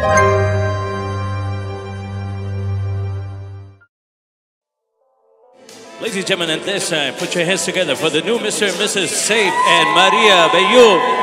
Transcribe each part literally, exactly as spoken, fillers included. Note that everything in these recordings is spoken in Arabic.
Ladies and gentlemen, at this time, put your hands together for the new Mister and Missus Saef and Maria Bayoub.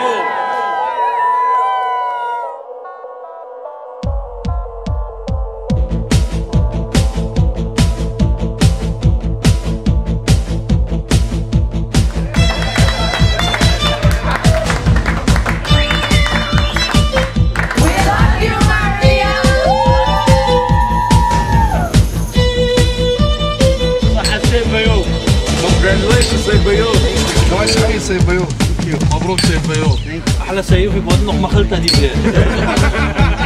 Congratulations, Saef Bayoub. كويس حي Saef Bayoub. مبروك Saef Bayoub. أحلى سيف يبغى نروح مخلتها دي بلاد.